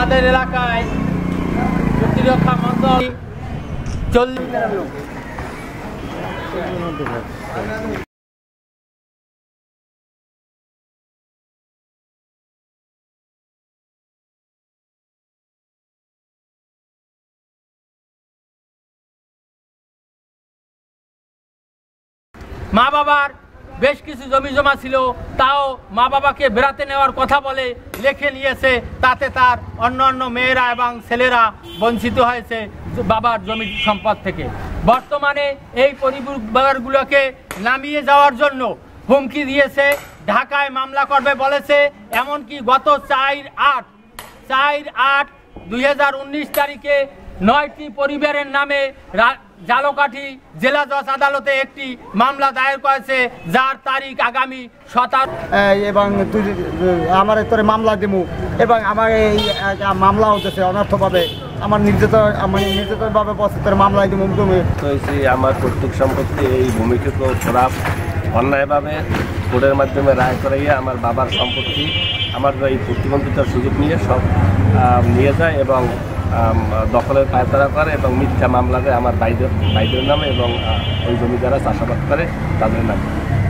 আমাদের এলাকায় প্রতিরক্ষা মন্ত্রী 40 মা বাবার বেশ কিছু জমি জমা ছিল, তাও মা বাবাকে বেড়াতে নেওয়ার কথা বলে লিখে নিয়েছে। তাতে তার অন্যান্য মেয়েরা এবং ছেলেরা বঞ্চিত হয়েছে বাবার জমি সম্পদ থেকে। বর্তমানে এই পরিবারগুলোকে নামিয়ে যাওয়ার জন্য হুমকি দিয়েছে, ঢাকায় মামলা করবে বলেছে। এমনকি গত 4/8/2019 তারিখে 9টি পরিবারের নামে ঝালকাঠি জেলা জজ আদালতে একটি মামলা দায়ের করেছে, যার তারিখ আগামী 17। এবং তুই আমার তোরে মামলা দিমু এবং আমার এই মামলা হতেছে অনর্থভাবে আমার নির্যাতনভাবে বসে তোর মামলা দিমু। হয়েছে আমার প্রত্যেক সম্পত্তি এই ভূমিকে তো খারাপ অন্যায়ভাবে কোর্টের মাধ্যমে রায় করাইয়া আমার বাবার সম্পত্তি আমার এই প্রতিবন্ধিতার সুযোগ নিয়ে সব নিয়ে যায় এবং দখলের পায়তারা করে এবং মিথ্যা মামলা দেয় আমার বাইদের নামে এবং ওই জমি যারা চাষাবাদ করে তাদের নামে।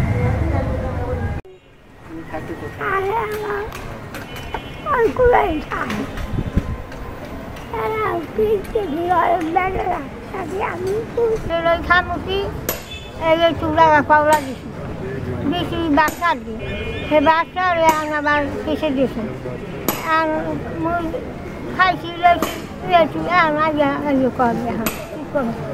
বেশি বাচ্চা দিই সে বাচ্চা আমার কেসে দিয়েছে আর খাইছি লইছি করবে কি করবো